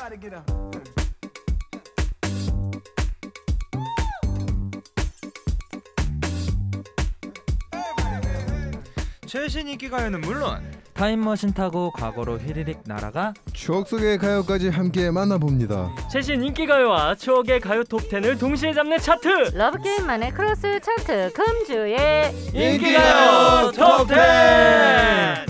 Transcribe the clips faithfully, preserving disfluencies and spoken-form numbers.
최신 인기 가요는 물론 타임머신 타고 과거로 휘리릭 날아가 추억 속의 가요까지 함께 만나봅니다. 최신 인기 가요와 추억의 가요 톱텐을 동시에 잡는 차트 러브게임만의 크로스 차트 금주의 인기 가요 톱텐.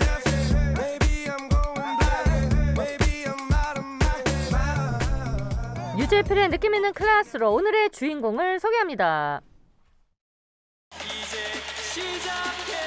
유재필의 느낌 있는 클래스로 오늘의 주인공을 소개합니다. 이제 시작해.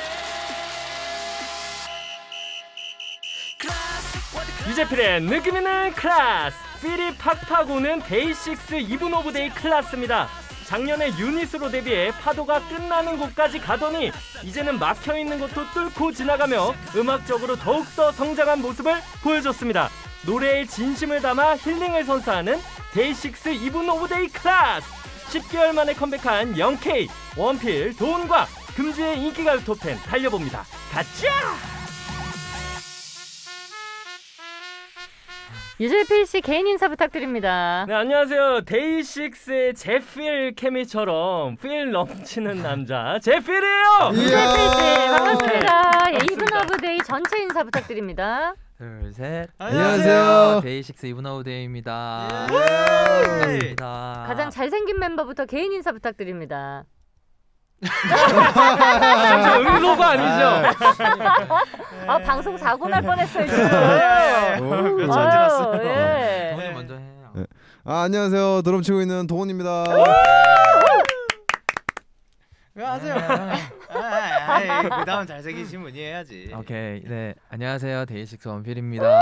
유재필의 느낌 있는 클래스. 필이 팍팍 오는 데이식스 이븐 오브 데이 클래스입니다. 작년에 유닛으로 데뷔해 파도가 끝나는 곳까지 가더니 이제는 막혀있는 곳도 뚫고 지나가며 음악적으로 더욱더 성장한 모습을 보여줬습니다. 노래에 진심을 담아 힐링을 선사하는 데이식스 이븐 오브 데이 클래스. 십 개월 만에 컴백한 영케이, 원필, 도훈과 금주의 인기가요 톱텐 달려봅니다. 가자! 유재필 씨 개인 인사 부탁드립니다. 네, 안녕하세요. 데이식스의 제필 케미처럼 필 넘치는 남자 제필이에요. 유재필 씨 반갑습니다. 예, 이븐 오브 데이 전체 인사 부탁드립니다. 둘, 셋. 안녕하세요. 데이식스 이븐 오브 데이입니다. 예. 반갑습니다. 가장 잘생긴 멤버부터 개인 인사 부탁드립니다. 응소가 아니죠? 아, 방송 사고 날 뻔했어요 지금. 그렇죠. 안 지났어. 예. 도훈이 먼저 해요. 네. 아, 안녕하세요. 드럼 치고 있는 도훈입니다. 왜 하세요? 그 다음 잘생기신 분이 해야지. 오케이. 네. 안녕하세요. 데이식스 원필입니다.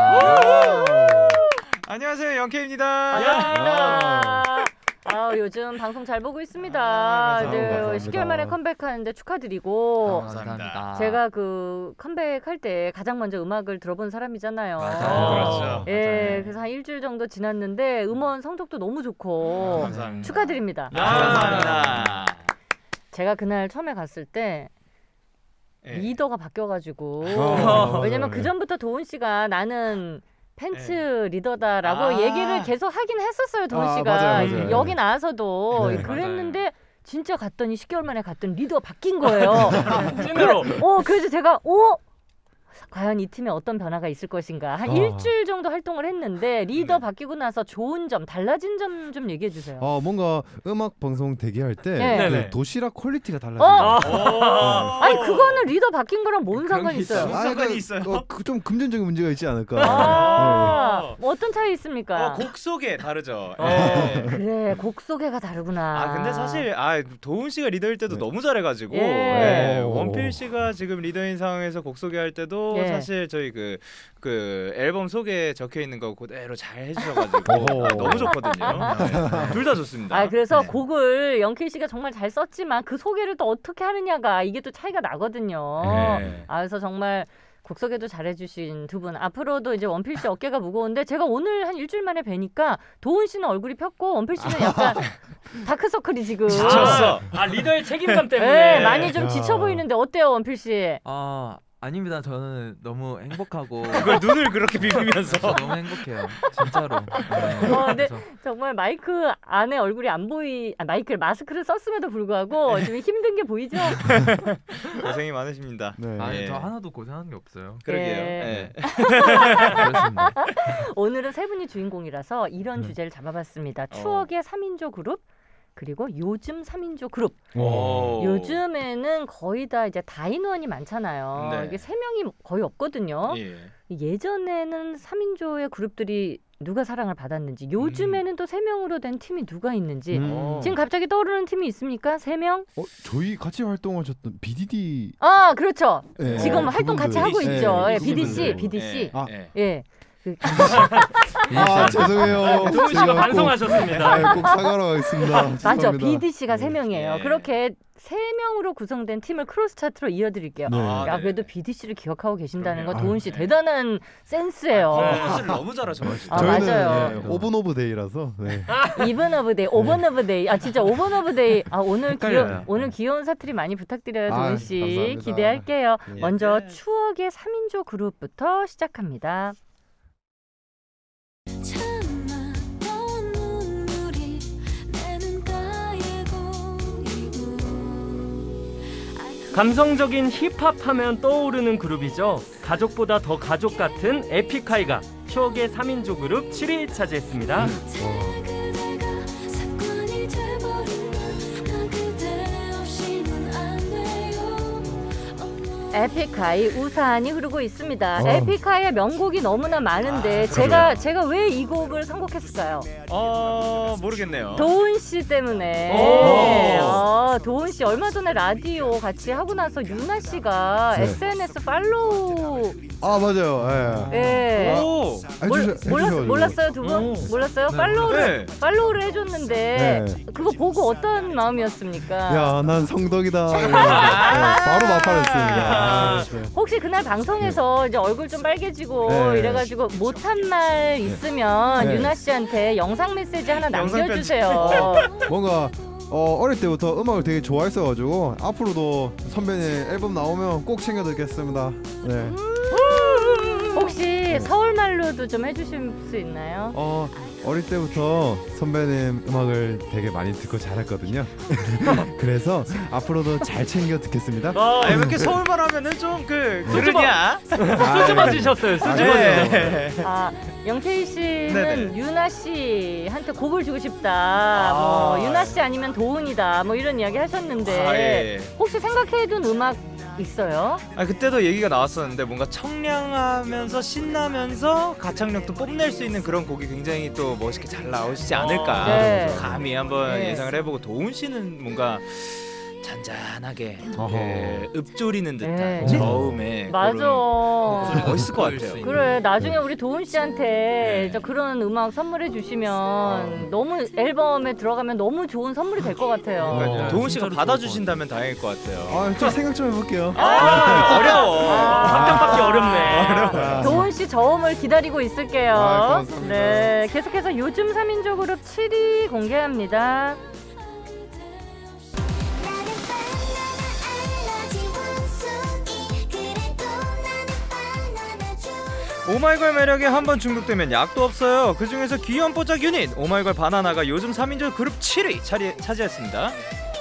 안녕하세요. 영케이입니다. 반갑습니다. 아, 요즘 방송 잘 보고 있습니다. 아, 감사합니다. 네, 감사합니다. 십 개월 만에 컴백하는데 축하드리고. 감사합니다. 제가 그 컴백할 때 가장 먼저 음악을 들어본 사람이잖아요. 맞아요. 그렇죠. 예, 맞아요. 그래서 한 일주일 정도 지났는데 음원 성적도 너무 좋고 감사합니다. 축하드립니다. 아, 감사합니다. 제가 그날 처음에 갔을 때 예. 리더가 바뀌어가지고 아, 왜냐면 네. 그 전부터 도훈 씨가 나는 팬츠 네. 리더다라고 아. 얘기를 계속 하긴 했었어요. 도훈 아, 씨가 맞아요, 맞아요. 여기 나와서도 네. 그랬는데 진짜 갔더니 십 개월 만에 갔더니 리더가 바뀐 거예요. 찐으로. 어, 그래서 제가 어? 과연 이 팀에 어떤 변화가 있을 것인가. 한 어. 일주일 정도 활동을 했는데 리더 네. 바뀌고 나서 좋은 점, 달라진 점 좀 얘기해 주세요. 어, 뭔가 음악 방송 대기할 때 네. 그 네네. 도시락 퀄리티가 달라져요. 어? 오. 아니 그거는 리더 바뀐 거랑 뭔 그런 상관이 게 있어요? 무슨 아, 상관이 그러니까 있어요? 어, 그 좀 금전적인 문제가 있지 않을까. 아, 뭐 어떤 차이 있습니까? 어, 곡 속에 다르죠. 어. 예. 그래, 곡 소개가 다르구나. 아 근데 사실 아 도훈 씨가 리더일 때도 네. 너무 잘해가지고 예. 예. 오. 원필 씨가 지금 리더인 상황에서 곡 소개할 때도 예. 사실 저희 그 그 앨범 속에 적혀 있는 거 그대로 잘 해주셔가지고 오. 아, 너무 좋거든요. 둘 다 좋습니다. 아, 그래서 네. 곡을 영케이 씨가 정말 잘 썼지만 그 소개를 또 어떻게 하느냐가 이게 또 차이가 나거든요. 네. 아, 그래서 정말 곡 소개도 잘해주신 두 분 앞으로도 이제 원필 씨 어깨가 무거운데 제가 오늘 한 일주일 만에 뵈니까 도훈 씨는 얼굴이 폈고 원필 씨는 약간 다크서클이 지금 지쳤어. 아, 리더의 책임감 때문에. 네, 많이 좀 야. 지쳐 보이는데 어때요, 원필 씨? 아, 아닙니다. 저는 너무 행복하고 그걸 눈을 그렇게 비비면서 저 너무 행복해요. 진짜로. 네. 어, 네. 그래서 정말 마이크 안에 얼굴이 안 보이, 아, 마이크를 마스크를 썼음에도 불구하고 지금 힘든 게 보이죠? 고생이 많으십니다. 네. 아니 예. 저 하나도 고생한 게 없어요. 그러게요. 네. 예. 그렇습니다. 오늘은 세 분이 주인공이라서 이런 네. 주제를 잡아봤습니다. 어. 추억의 삼인조 그룹 그리고 요즘 삼인조 그룹. 오. 요즘에는 거의 다 이제 다인원이 많잖아요. 네. 이게 세 명이 거의 없거든요. 예. 예전에는 삼인조의 그룹들이 누가 사랑을 받았는지, 요즘에는 또 세 명으로 된 팀이 누가 있는지. 음. 지금 갑자기 떠오르는 팀이 있습니까? 세 명? 어, 저희 같이 활동하셨던 비디디. 아, 그렇죠. 네. 지금 어, 활동 같이 그분들. 하고 네, 있죠. 예, 그분들. 비디씨, 비디씨. 아. 예. 예. 그, 아, 죄송해요. 도훈 씨가 제가 꼭- 반성하셨습니다. 네, 꼭 사과로 가겠습니다. 맞아, 죄송합니다. 비디씨가 세 명이에요. 예. 그렇게 세 명으로 구성된 팀을 크로스 차트로 이어드릴게요. 네. 아, 야, 네. 그래도 비디씨를 기억하고 계신다는 건 그럼요. 도훈 씨 네. 대단한 센스예요. 컴포즈를 너무 잘하셔가지고. 아, 저희는 맞아요. 네, 오븐 오브 데이라서. 네. 이븐 오브 데이, 오븐 오브 데이. 아, 진짜 오븐 오브 데이. 아, 오늘 귀여, 헷갈려요. 오늘 귀여운 사투리 많이 부탁드려요, 아, 도훈 씨. 감사합니다. 기대할게요. 예. 먼저 네. 추억의 삼인조 그룹부터 시작합니다. 참 감성적인 힙합하면 떠오르는 그룹이죠. 가족보다 더 가족 같은 에픽하이가 추억의 삼 인조 그룹 칠 위 차지했습니다. 에픽하이 우산이 흐르고 있습니다. 어. 에픽하이의 명곡이 너무나 많은데 아, 제가 제가 왜 이 곡을 선곡했을까요? 어 모르겠네요. 도훈 씨 때문에. 오. 어, 도훈 씨 얼마 전에 라디오 같이 하고 나서 유나 씨가 네. 에스엔에스 팔로우. 아 맞아요. 예. 예. 오. 몰, 해주셔- 몰랐, 해주셔가지고. 몰랐어요 두 분? 오. 몰랐어요? 네, 팔로우를 네. 팔로우를 해줬는데 네. 그거 보고 어떤 마음이었습니까? 야, 난 성덕이다. 네, 바로 마팔했습니다. 아, 네. 혹시 그날 방송에서 이제 얼굴 좀 빨개지고 네. 이래가지고 못한 말 있으면 네. 유나 씨한테 영상 메시지 하나 영상 남겨주세요. 뭔가 어, 어릴 때부터 음악을 되게 좋아했어가지고 앞으로도 선배님 앨범 나오면 꼭 챙겨 듣겠습니다. 네. 혹시 서울 말로도 좀 해주실 수 있나요? 어, 어릴 때부터 선배님 음악을 되게 많이 듣고 자랐거든요. 그래서 앞으로도 잘 챙겨 듣겠습니다. 어, 아니 왜 이렇게 서울말 하면은 좀그 수줍어. 그러냐? 수줍 맞으셨어요. 수줍 맞으셨어요. 네. 아 영케이 씨는 네네. 유나 씨한테 곡을 주고 싶다. 아, 뭐 유나 씨 아니면 도훈이다. 뭐 이런 이야기 하셨는데 아, 예. 혹시 생각해둔 음악 있어요? 아 그때도 얘기가 나왔었는데 뭔가 청량하면서 신나면서 가창력도 뽐낼 수 있는 그런 곡이 굉장히 또 멋있게 잘 나오시지 않을까. 네. 그래서 감히 한번 네. 예상을 해보고 도훈 씨는 뭔가 잔잔하게 어허. 그 읊조리는 듯한 네. 저음에 맞아. 그런 멋있을 것 같아요. 그래 나중에 우리 도훈 씨한테 네. 저 그런 음악 선물해 주시면 너무 앨범에 들어가면 너무 좋은 선물이 될 것 같아요. 그러니까 어, 도훈 씨가 진짜로 받아주신다면 다행일 것 같아요. 아, 좀 생각 좀 해볼게요. 아, 어려워. 합격받기 어렵네. 아, 도훈 씨 저음을 기다리고 있을게요. 아, 고맙습니다. 네, 계속해서 요즘 삼 인조 그룹 칠 위 공개합니다. 오마이걸 매력에 한번 중독되면 약도 없어요. 그 중에서 귀여운 뽀짝 유닛 오마이걸 바나나가 요즘 삼 인조 그룹 칠 위 차리, 차지했습니다.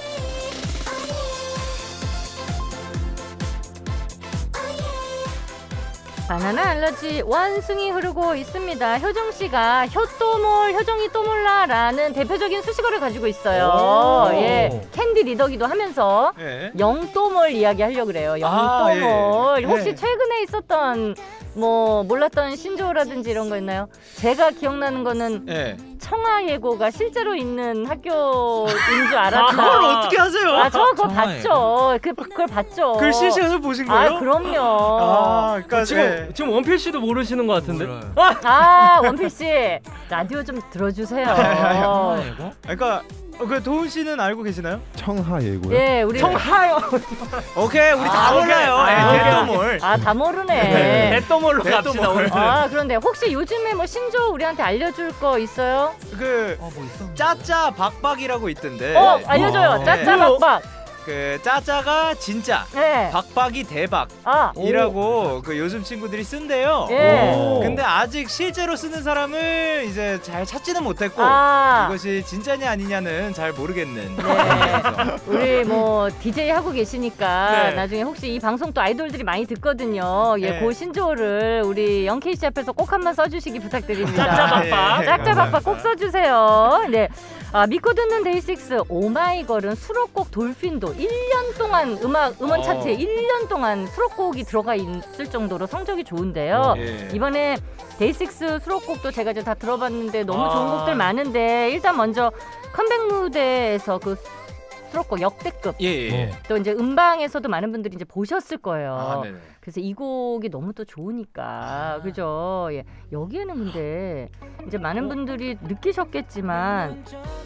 바나나 알러지 원숭이 흐르고 있습니다. 효정 씨가 효또몰 효정이 또 몰라라는 대표적인 수식어를 가지고 있어요. 오. 예, 캔디 리더기도 하면서 예. 영또몰 이야기 하려고 그래요. 아, 영또몰. 예. 혹시 예. 최근에 있었던 뭐 몰랐던 신조어라든지 이런 거 있나요? 제가 기억나는 거는 예. 청아예고가 실제로 있는 학교인 줄 알았다. 그걸 어떻게 하세요? 아, 저 그거 청아예고. 봤죠. 그 그걸 봤죠. 글씨시에서 보신 거예요? 아, 그럼요. 아, 그러니까 지금 예. 지금 원필 씨도 모르시는 것 같은데. 몰라요. 아, 원필 씨 라디오 좀 들어주세요. 청하예고? 그러니까 어, 그 도훈 씨는 알고 계시나요? 청하예고요. 예, 우리 청하요. 오케이, 우리 다 아, 오케이. 몰라요. 아, 예, 오케이. 대또몰. 아, 다 모르네. 대떠몰로 갑시다 오늘. 아, 그런데 혹시 요즘에 뭐 신조 우리한테 알려줄 거 있어요? 그 어, 뭐 있어? 짜짜 박박이라고 있던데. 어, 알려줘요. 어. 짜짜 네. 박박. 그 짜짜가 진짜, 네. 박박이 대박. 아, 이라고 그 요즘 친구들이 쓴대요. 예. 오. 근데 아직 실제로 쓰는 사람을 이제 잘 찾지는 못했고 아. 이것이 진짜냐 아니냐는 잘 모르겠는. 네. 상황에서. 우리 뭐 디제이 하고 계시니까 네. 나중에 혹시 이 방송 또 아이돌들이 많이 듣거든요. 예, 네. 그 신조어를 우리 영케이 씨 앞에서 꼭 한번 써주시기 부탁드립니다. 짜짜박박. 네. 짝짝박박 꼭 써주세요. 네. 아, 믿고 듣는 데이식스 오마이걸은 수록곡 돌핀도 일 년 동안 음악 음원 어. 차트에 일 년 동안 수록곡이 들어가 있을 정도로 성적이 좋은데요. 예. 이번에 데이식스 수록곡도 제가 이제 다 들어봤는데 너무 아. 좋은 곡들 많은데 일단 먼저 컴백 무대에서 그 수록곡 역대급 예, 예. 또 이제 음방에서도 많은 분들이 이제 보셨을 거예요. 아, 네네. 그래서 이 곡이 너무 또 좋으니까 아. 그죠? 예. 여기에는 근데 이제 많은 분들이 느끼셨겠지만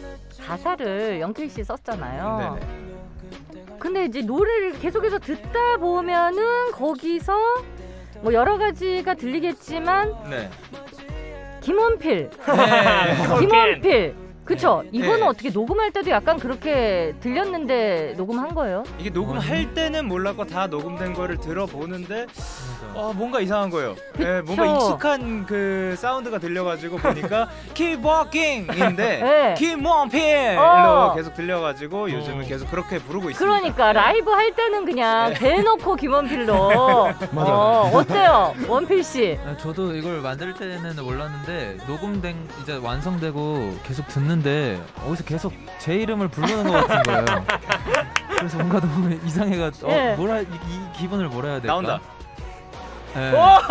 가사를 영케이 씨 썼잖아요. 네네. 근데 이제 노래를 계속해서 듣다 보면은 거기서 뭐 여러 가지가 들리겠지만 네. 김원필, 네. 김원필 그쵸? 네. 이거는 네. 어떻게 녹음할 때도 약간 그렇게 들렸는데 녹음한 거예요? 이게 녹음할 때는 몰랐고 다 녹음된 거를 들어보는데 어, 뭔가 이상한 거예요. 네, 뭔가 익숙한 그 사운드가 들려가지고 보니까 Keep Walking인데 네. Keep Walking 어. 로 계속 들려가지고 요즘은 계속 그렇게 부르고 있습니다. 그러니까 라이브 할 때는 그냥 네. 대놓고 김원필로 맞아. 어, 어때요? 원필 씨? 아, 저도 이걸 만들 때는 몰랐는데 녹음된 이제 완성되고 계속 듣는데 어디서 계속 제 이름을 부르는 것 같은 거예요. 그래서 뭔가 너무 이상해가 어, 네. 뭐라 이, 이 기분을 뭐라 해야 될까? 나온다. 네.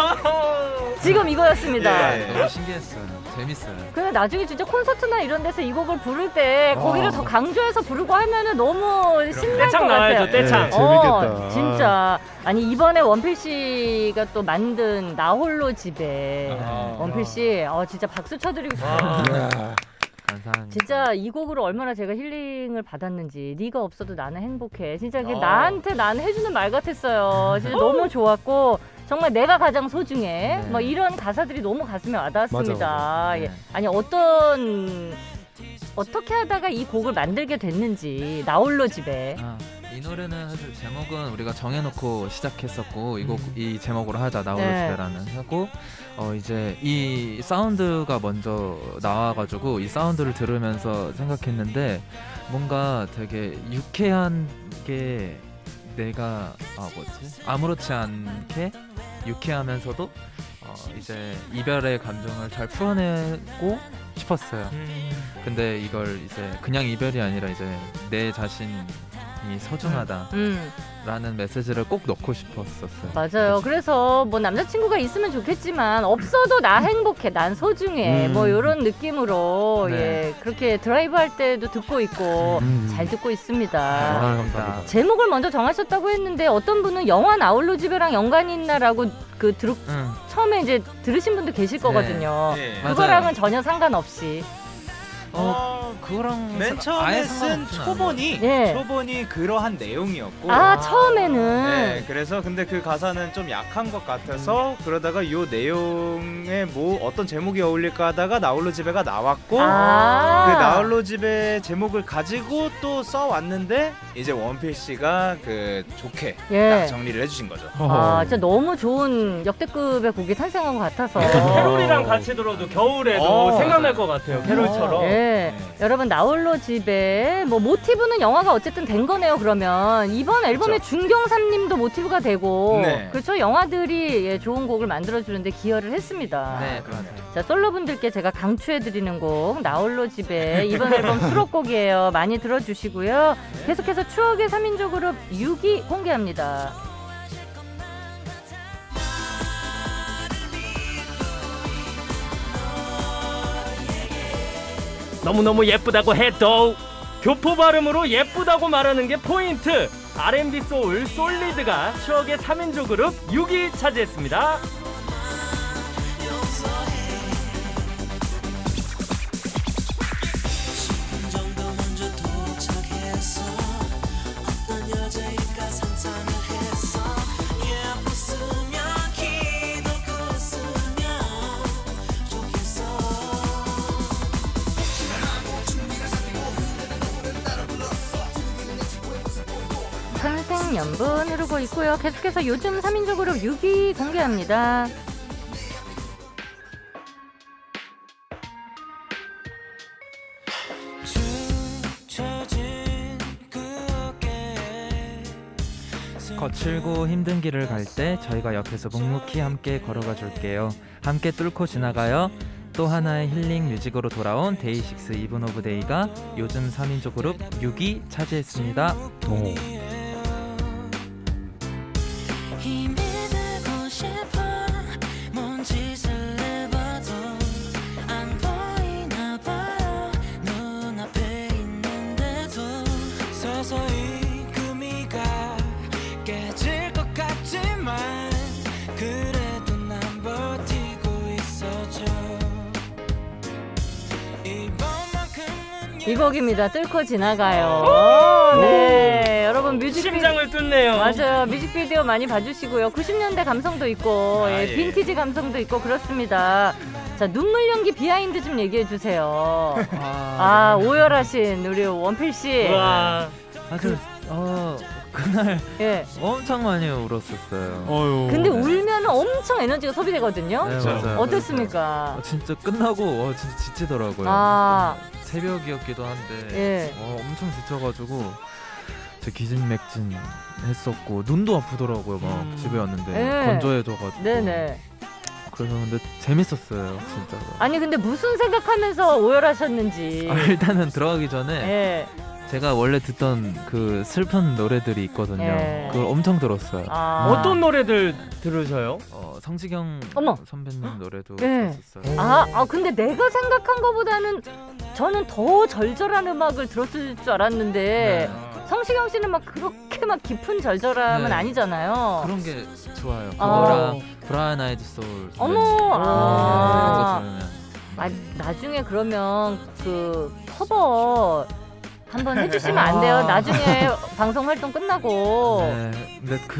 지금 이거였습니다. 예. 너무 신기했어요. 재밌어요. 근데 나중에 진짜 콘서트나 이런 데서 이 곡을 부를 때 와. 거기를 더 강조해서 부르고 하면은 너무 신날 것 떼창 같아요. 나와야죠, 떼창. 네, 재밌겠다. 어, 진짜. 아니 이번에 원필 씨가 또 만든 나 홀로 집에 아. 원필 씨, 어 진짜 박수 쳐드리고 싶어요. 이야. 감사합니다. 진짜 이 곡으로 얼마나 제가 힐링을 받았는지. 네가 없어도 나는 행복해. 진짜 이게 어. 나한테 나는 해주는 말 같았어요. 진짜 너무 좋았고 정말 내가 가장 소중해. 네. 뭐 이런 가사들이 너무 가슴에 와닿았습니다. 맞아, 맞아. 예. 네. 아니 어떤 어떻게 하다가 이 곡을 만들게 됐는지 나홀로 집에. 아, 이 노래는 사실 제목은 우리가 정해놓고 시작했었고 이 곡 이 제목으로 하자 나홀로 네. 집에라는 하고 어 이제 이 사운드가 먼저 나와가지고 이 사운드를 들으면서 생각했는데 뭔가 되게 유쾌한 게 내가 아 뭐지 아무렇지 않게 유쾌하면서도 어 이제 이별의 감정을 잘 풀어내고 싶었어요. 근데 이걸 이제 그냥 이별이 아니라 이제 내 자신이 소중하다라는 음, 메시지를 꼭 넣고 싶었었어요. 맞아요. 그래서 뭐 남자친구가 있으면 좋겠지만 없어도 나 행복해, 난 소중해. 음. 뭐 이런 느낌으로 네. 예 그렇게 드라이브 할 때도 듣고 있고 음. 잘 듣고 있습니다. 감사합니다. 제목을 먼저 정하셨다고 했는데 어떤 분은 영화 나홀로 집에랑 연관이 있나라고 그 들, 응. 처음에 이제 들으신 분도 계실 거거든요. 네. 그거랑은 전혀 상관없이. 어 그거랑 맨 사- 처음에 아예 쓴 상관없진 않아요. 초본이 예. 초본이 그러한 내용이었고 아 처음에는 네, 그래서 근데 그 가사는 좀 약한 것 같아서 그러다가 요 내용에 뭐 어떤 제목이 어울릴까 하다가 나홀로 집에가 나왔고 아. 그 나홀로 집에 제목을 가지고 또 써왔는데 이제 원필 씨가 그 좋게 예. 딱 정리를 해주신 거죠. 아 진짜 너무 좋은 역대급의 곡이 탄생한 것 같아서. 캐롤이랑 같이 들어도 겨울에도 어, 생각날 것 같아요. 캐롤처럼. 예. 네. 여러분 나홀로 집에 뭐 모티브는 영화가 어쨌든 된 거네요. 그러면 이번 앨범의 준경삼님도 모티브가 되고 네. 그렇죠. 영화들이 예, 좋은 곡을 만들어주는데 기여를 했습니다. 네 그렇죠. 자 솔로분들께 제가 강추해드리는 곡 나홀로 집에 이번 앨범 수록곡이에요. 많이 들어주시고요. 계속해서 추억의 삼인조 그룹 육 위 공개합니다. 너무너무 예쁘다고 해도 교포 발음으로 예쁘다고 말하는 게 포인트. 알앤비 소울 솔리드가 추억의 삼인조 그룹 육 위 차지했습니다. 천생연분 흐르고 있고요. 계속해서 요즘 삼인조 그룹 육 위 공개합니다. 거칠고 힘든 길을 갈 때 저희가 옆에서 묵묵히 함께 걸어가 줄게요. 함께 뚫고 지나가요. 또 하나의 힐링 뮤직으로 돌아온 데이식스 이븐 오브 데이가 요즘 삼인조 그룹 육 위 차지했습니다. 오. 힘이 되고 싶어 뭔 짓을 해봐도 안 보이나 봐요 눈앞에 있는데도 서서히 금이가 깨질 것 같지만 그래도 난 버티고 있어줘 이번만큼은 이 곡입니다. 뚫고 지나가요. 네, 여러분 뮤직비디오 심장을 뚫네요. 맞아요. 뮤직비디오 많이 봐주시고요. 구십 년대 감성도 있고 아, 예, 예. 빈티지 감성도 있고 그렇습니다. 자, 눈물 연기 비하인드 좀 얘기해 주세요. 아, 아, 오열하신 우리 원필 씨. 와. 사실 어 그날 예. 엄청 많이 울었었어요. 어유. 근데 울면 엄청 에너지가 소비되거든요. 네, 그렇죠. 맞아요. 어땠습니까? 어, 진짜 끝나고 어, 진짜 지치더라고요. 아, 새벽이었기도 한데 예. 어, 엄청 지쳐가지고 제 기진맥진 했었고 눈도 아프더라고요. 막 음. 집에 왔는데 네. 건조해져가지고. 네네. 그래서 근데 재밌었어요, 진짜로. 아니 근데 무슨 생각하면서 오열하셨는지. 아, 일단은 들어가기 전에 예. 제가 원래 듣던 그 슬픈 노래들이 있거든요. 예. 그걸 엄청 들었어요. 아. 어떤 노래들 들으셔요? 어, 성시경 어머. 선배님 노래도 예. 들었었어요. 아, 아 근데 내가 생각한 것보다는 저는 더 절절한 음악을 들었을 줄 알았는데 네. 성시경 씨는 막 그렇게 막 깊은 절절함은 네. 아니잖아요. 그런 게 좋아요. 아. 그거랑 브라이언 아이드 소울 어머, 선배님 이런 아. 거 들으면 아, 나중에 그러면 그 커버 한번 해주시면 안 돼요? 나중에 방송 활동 끝나고 네, 근데 그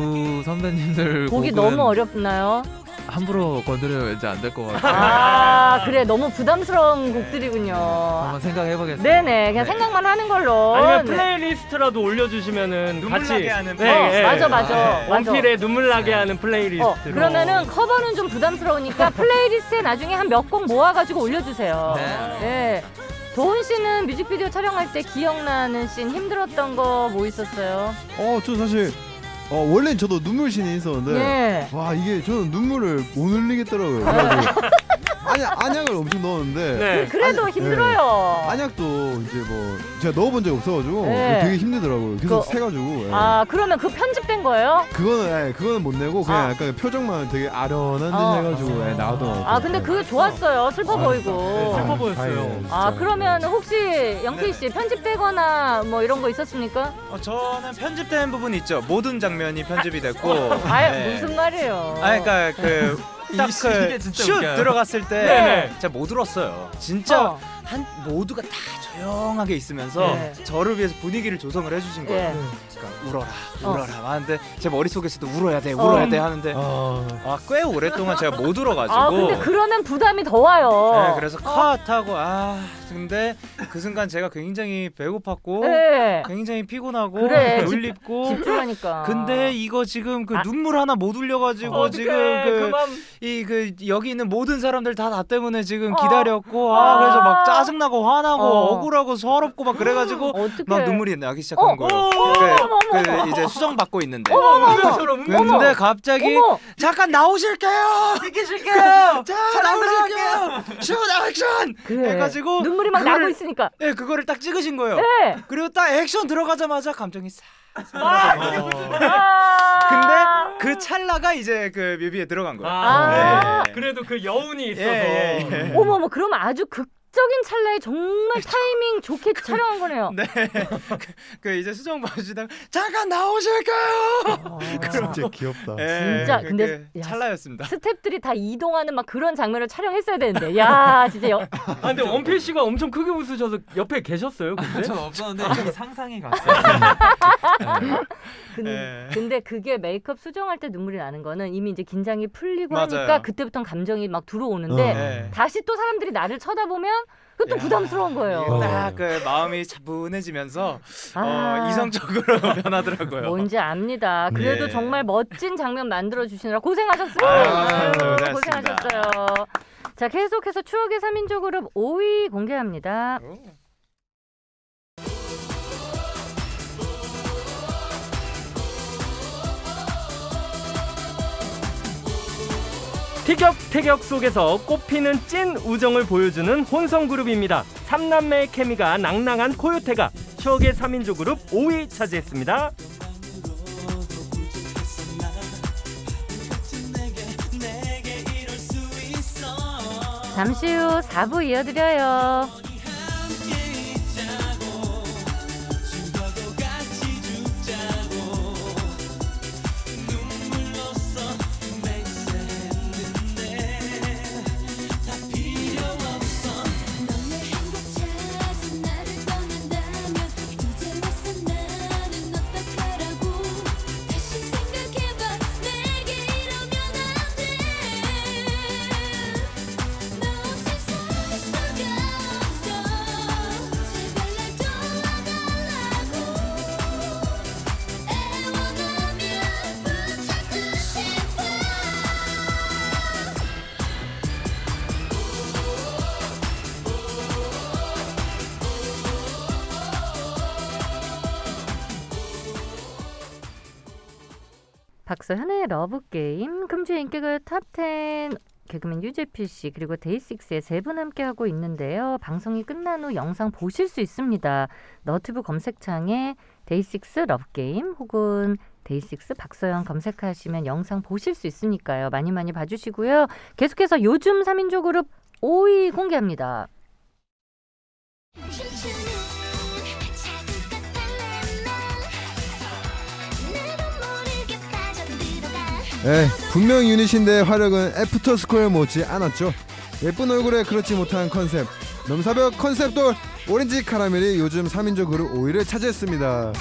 두 선배님들 곡이 곡은 너무 어렵나요? 함부로 건드리면 왠지 안 될 것 같아요. 아, 그래 너무 부담스러운 곡들이군요. 한번 생각해보겠습니다. 네네, 그냥 네. 생각만 하는 걸로. 아니면 네. 플레이리스트라도 올려주시면은 눈물 같이 나게 하는 네, 어, 네. 맞아 맞아. 네. 맞아. 원필의 눈물 나게 하는 플레이리스트로. 어, 그러면은 커버는 좀 부담스러우니까 플레이리스트에 나중에 한 몇 곡 모아가지고 올려주세요. 네. 네. 도훈 씨는 뮤직비디오 촬영할 때 기억나는 씬, 힘들었던 거 뭐 있었어요? 어, 저 사실 어 원래 저도 눈물신이 있었는데 네. 와 이게 저는 눈물을 못 흘리겠더라고요. 그래가지고 안약 안약을 엄청 넣었는데 네. 그래도 아니, 힘들어요. 안약도 이제 뭐 제가 넣어본 적이 없어가지고 네. 되게 힘들더라고요. 계속 그- 새가지고. 예. 아, 그러면 그 편집된 거예요? 그거는 예, 그거는 못 내고 그냥 아. 약간 표정만 되게 아련한 듯 어. 해가지고 예, 나오더라고요. 아, 근데 그거 좋았어요. 슬퍼 아, 보이고. 네, 슬퍼 보였어요. 다행이에요, 아, 진짜. 그러면 혹시 영필 씨 편집되거나 뭐 이런 거 있었습니까? 어, 저는 편집된 부분이 있죠. 모든 장면이 편집이 됐고. 아, 네. 무슨 말이에요? 아, 그러니까 그 이 딱 시기에 그 진짜 슛 웃겨요. 들어갔을 때 네. 제가 못 울었어요. 진짜 어. 한 모두가 다 조용하게 있으면서 네. 저를 위해서 분위기를 조성을 해주신 거예요. 예. 그러니까 울어라, 어. 울어라 하는데 제 머릿속에서도 울어야 돼, 울어야 어. 돼 하는데 아, 아, 꽤 오랫동안 제가 못 울어가지고. 아, 근데 그러면 부담이 더 와요. 네, 그래서 컷하고 아 근데 그 순간 제가 굉장히 배고팠고 네. 굉장히 피곤하고 그래, 집- 졸립고 집중하니까. 근데 이거 지금 그 아. 눈물 하나 못 흘려가지고 어떡해, 지금 그만. 그 이 그 여기 있는 모든 사람들 다 나 때문에 지금 어. 기다렸고 아. 아 그래서 막 짜증나고 화나고 어. 억울하고 서럽고 막 그래가지고 어떡해. 막 눈물이 나기 시작한 어, 거예요. 어머, 그, 어머, 그 어머. 이제 수정 받고 있는데. 운명처럼 근데 갑자기 어머. 잠깐 나오실게요. 비키실게요. 자 나오실게요. 슛 액션. 그래. 해가지고 눈물이 막 그거를- 나고 있으니까. 네 그거를 딱 찍으신 거예요. 네. 그리고 딱 액션 들어가자마자 감정이 싹. 아. 근데 그 찰나가 이제 그 뮤비에 들어간 거예요. 아. 네. 그래도 그 여운이 있어서. 예, 예, 예. 어머, 어머, 그러면 아주 극적인 찰나에 정말 타이밍 좋게 촬영한 거네요. 네. 그, 그 이제 수정 봐주다가 잠깐 나오실까요? 진짜 귀엽다. 예, 진짜, 그게 근데 야, 찰나였습니다. 스태프들이 다 이동하는 막 그런 장면을 촬영했어야 되는데. 야, 진짜 여, 아, 근데 원필 씨가 엄청 크게 웃으셔서 옆에 계셨어요, 근데? 전 없었는데 이미 상상이 갔어요. 근, 예. 근데 그게 메이크업 수정할 때 눈물이 나는 거는 이미 이제 긴장이 풀리고 맞아요. 하니까 그때부터 감정이 막 들어오는데 어. 네. 다시 또 사람들이 나를 쳐다보면 그것도 야, 부담스러운 거예요. 어. 딱그 마음이 차분해지면서 아. 어, 이성적으로 변하더라고요. 뭔지 압니다. 그래도 예. 정말 멋진 장면 만들어 주시느라 고생하셨습니다. 아유, 고생하셨습니다. 고생하셨어요. 자, 계속해서 추억의 삼인조 그룹 오 위 공개합니다. 티격태격 속에서 꽃피는 찐 우정을 보여주는 혼성그룹입니다. 삼남매의 케미가 낭낭한 코요테가 추억의 삼인조 그룹 오 위 차지했습니다. 잠시 후 사 부 이어드려요. 너의 행복 찾아 나를 떠난다면 이제 와서 나는 어떡하라고 다시 생각해봐 내게 이러면 안돼 박서현의 러브게임, 금주의 인기가 탑텐, 개그맨 유재필 씨 그리고 데이식스의 세 분 함께하고 있는데요. 방송이 끝난 후 영상 보실 수 있습니다. 너튜브 검색창에 데이식스 러브게임 혹은 데이식스 박서연 검색하시면 영상 보실 수 있으니까요. 많이 많이 봐주시고요. 계속해서 요즘 삼 인조 그룹 오 위 공개합니다. 네, 분명 유닛인데 화력은 애프터 스코어 못지 않았죠. 예쁜 얼굴에 그렇지 못한 컨셉, 넘사벽 컨셉돌 오렌지 카라멜이 요즘 삼 인조 그룹 오 위를 차지했습니다.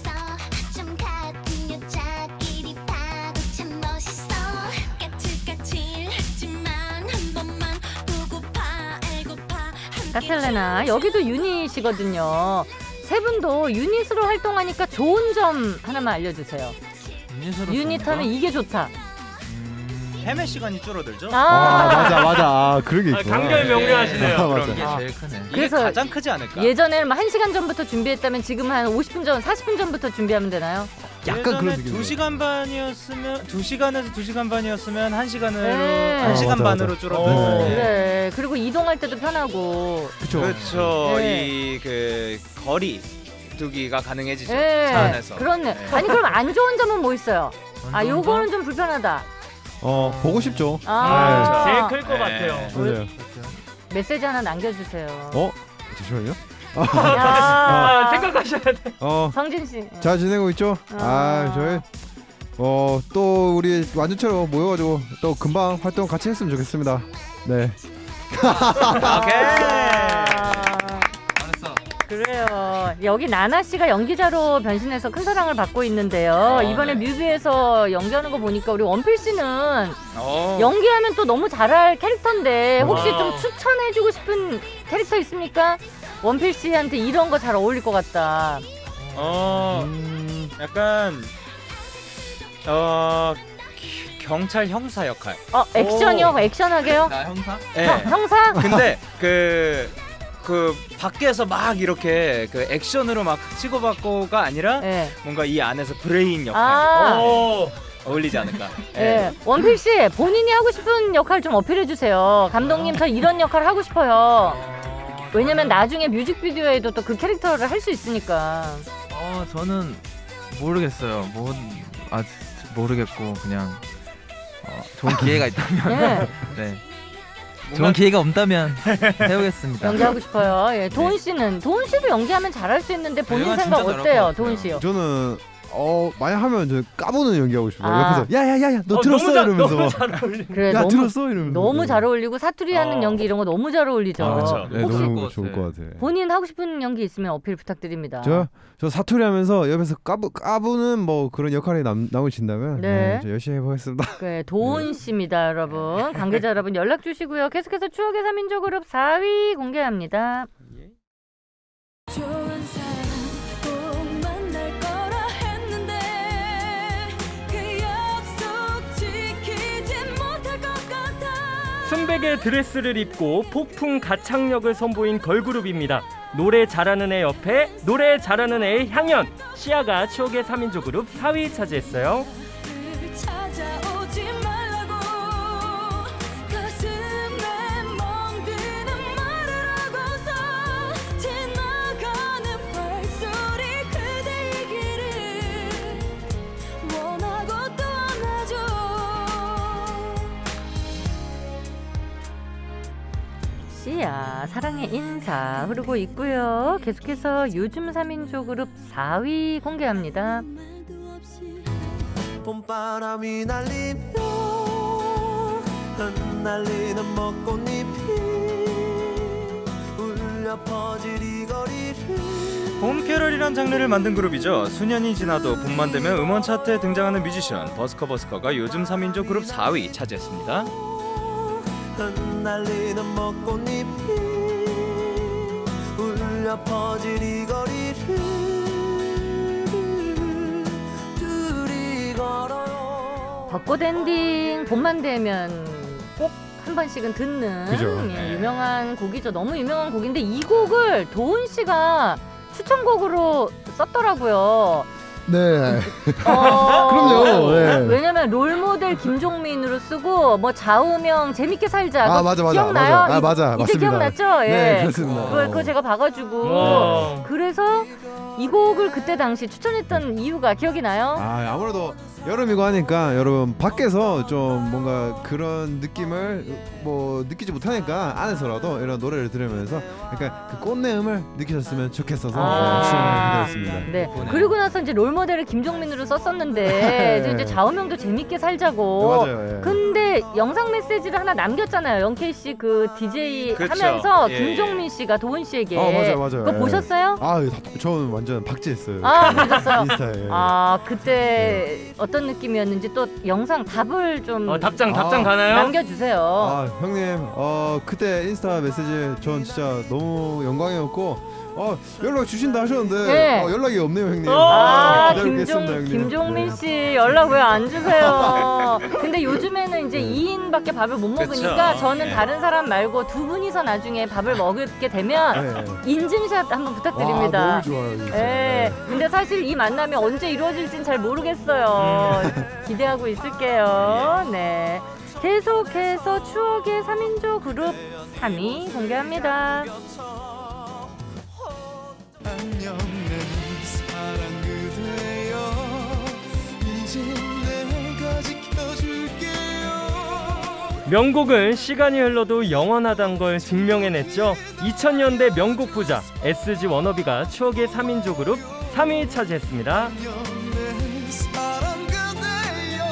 카텔레나 여기도 유닛이거든요. 세 분도 유닛으로 활동하니까 좋은 점 하나만 알려주세요. 유닛으로 유닛 하면 이게 좋다. 헤매 시간이 줄어들죠. 아, 아 맞아 맞아 아, 그런 게 아, 있구나. 강렬 명료하시네요. 아, 그런 맞아. 게 이게 아. 제일 크네. 이게 그래서 가장 크지 않을까. 예전에는 뭐 한 시간 전부터 준비했다면 지금 한 오십 분 전, 사십 분 전부터 준비하면 되나요? 약간 그런 예전에 느낌이에요. 두 시간 반이었으면 두 시간에서 두 시간 반이었으면 한 시간으로 네. 한 시간 아, 맞아, 반으로 맞아. 줄어드는. 어. 네. 그래. 그리고 이동할 때도 편하고. 그쵸. 그렇죠. 네. 이 그 거리 두기가 가능해지죠. 예. 차 안에서. 그렇네. 네. 아니 그럼 안 좋은 점은 뭐 있어요? 아, 완전 요거는 좀 불편하다. 어 보고 싶죠. 아, 제일 클 것 네. 같아요. 맞아요. 메시지 하나 남겨주세요. 어 잠시만요. 야, 아, 생각하셔야 돼. 어. 성진 씨. 잘 지내고 있죠? 아. 아, 저희 어 또 우리 완전체로 모여가지고 또 금방 활동 같이 했으면 좋겠습니다. 네. 오케이. 잘했어. 그래요. 여기 나나 씨가 연기자로 변신해서 큰 사랑을 받고 있는데요. 어, 이번에 네. 뮤비에서 연기하는 거 보니까 우리 원필 씨는 어. 연기하면 또 너무 잘할 캐릭터인데 혹시 와. 좀 추천해주고 싶은 캐릭터 있습니까? 원필 씨한테 이런 거 잘 어울릴 것 같다. 어. 음, 약간 어 기- 경찰 형사 역할. 어, 액션이요? 액션하게요? 나 형사? 예. 형, 형사? 근데 그 그 밖에서 막 이렇게 그 액션으로 막 치고받고가 아니라 예. 뭔가 이 안에서 브레인 역할 아, 오. 어울리지 않을까. 예. 원필 씨 본인이 하고 싶은 역할 좀 어필해 주세요. 감독님 저 이런 역할 하고 싶어요. 왜냐면 나중에 뮤직비디오에도 또 그 캐릭터를 할 수 있으니까. 어 저는 모르겠어요. 뭐 아직 모르겠고 그냥 어, 좋은 기회가 있다면 예. 네. 뭔가 좋은 기회가 없다면 해보겠습니다. 연기하고 싶어요. 예. 도훈 씨는 도훈 씨도 연기하면 잘할 수 있는데 본인 내가 생각 진짜 잘할 것 어때요, 같아요. 도훈 씨요? 저는 어 많이 하면 저 까부는 연기하고 싶어요. 아. 옆에서 야야야야 너 어, 들었어 너무 잘, 이러면서 너무 잘 어울리네. 그래 야 너무 들었어 이러면서 너무 잘 어울리고 사투리 하는 어. 연기 이런 거 너무 잘 어울리죠. 아, 그쵸. 네, 혹시 너무 것 좋을 같아. 것 같아. 본인 하고 싶은 연기 있으면 어필 부탁드립니다. 저 저 사투리 하면서 옆에서 까부 까부는 뭐 그런 역할이 남 나오신다면 네. 네, 저 열심히 해보겠습니다. 네, 도훈 씨입니다, 여러분. 관계자 여러분 연락 주시고요. 계속해서 추억의 삼 인조 그룹 사 위 공개합니다. 좋은 사람 꼭 만날 거라 했는데 그 약속 지키지 못할 것 같아. 순백의 드레스를 입고 폭풍 가창력을 선보인 걸그룹입니다. 노래 잘하는 애 옆에 노래 잘하는 애의 향연. 시아가 추억의 삼 인조 그룹 사 위 차지했어요. 늘 찾아오지 말라고 가슴에 멍드는 말을 하고서 지나가는 발소리 그대의 길을 원하고 또 안아줘. 씨야 사랑의 인사 흐르고 있고요. 계속해서 요즘 삼 인조 그룹 사 위 공개합니다. 봄바람이 날리며 흩날리는 벚꽃잎이 울려 퍼질 이 거리를 봄캐럴이란 장르를 만든 그룹이죠. 수년이 지나도 봄만 되면 음원 차트에 등장하는 뮤지션 버스커 버스커가 요즘 삼 인조 그룹 사 위 차지했습니다. 흩날리는 벚꽃잎이 울려 퍼질 이 거리를 둘이 걸어요. 벚꽃 엔딩 봄만 되면 꼭 한 번씩은 듣는 그죠. 예, 네. 유명한 곡이죠. 너무 유명한 곡인데 이 곡을 도훈 씨가 추천곡으로 썼더라고요. 네. 어, 그럼요. 네. 왜냐면 롤모델 김종민으로 쓰고 뭐 좌우명 재밌게 살자. 아 그거 맞아 맞아 기억나요? 맞아. 아 이- 맞아 이때 맞습니다. 기억났죠? 예. 네 그렇습니다. 그거, 그거 제가 봐가지고 와. 그래서 이 곡을 그때 당시 추천했던 이유가 기억이 나요? 아 아무래도 여름이고 하니까 여러분 밖에서 좀 뭔가 그런 느낌을 뭐 느끼지 못하니까 안에서라도 이런 노래를 들으면서 약간 그 꽃내음을 느끼셨으면 좋겠어서 아. 네, 추천해드렸습니다. 네. 이쁘네. 그리고 나서 이제 롤모델을 김종민으로 썼었는데 이제 좌우명도 재밌게 살자고. 맞아요. 예. 근데 영상 메시지를 하나 남겼잖아요. 영케이 씨 그 디제이 그쵸. 하면서 예, 김종민 씨가 도훈 씨에게. 어 맞아요 맞아요. 그거 예. 보셨어요? 아 저는 완전 박제했어요. 아, 보셨어요? 인스타에. 아 그때 어떤 느낌이었는지 또 영상 답을 좀 어, 답장 답장 아. 가나요? 남겨주세요. 아 형님 어 그때 인스타 메시지 전 진짜 너무 영광이었고 어 연락 주신다 하셨는데 네. 어, 연락이 없네요 형님. 아, 기다리고 김종, 있겠습니다, 형님. 김종민 네. 씨 연락 왜 안 주세요? 근데 요즘에는 이제 이 인밖에 밥을 못 먹으니까 그쵸. 저는 네. 다른 사람 말고 두 분이서 나중에 밥을 먹게 되면 네. 인증샷 한번 부탁드립니다. 와, 너무 좋아요. 진짜. 예. 근데 사실 이 만남이 언제 이루어질진 잘 모르겠어요. 기대하고 있을게요. 네. 계속해서 추억의 삼 인조 그룹 삼 위 공개합니다. 안녕 내 사랑 그대여 이제 내가 지켜줄게요. 명곡은 시간이 흘러도 영원하단 걸 증명해냈죠. 이천 년대 명곡 부자 에스지 워너비가 추억의 삼 인조 그룹 삼 위 차지했습니다. 안녕 내 사랑 그대여